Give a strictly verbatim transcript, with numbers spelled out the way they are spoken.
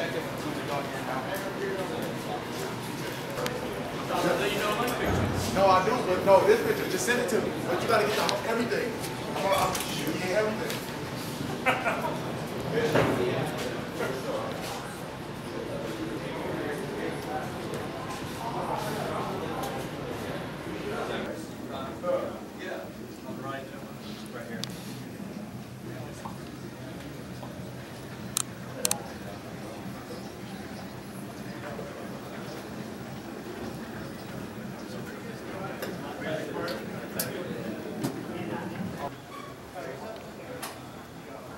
No, I do, but no, this picture, just send it to me. But you gotta get the, everything. I'm gonna, I'm shooting everything. Right here.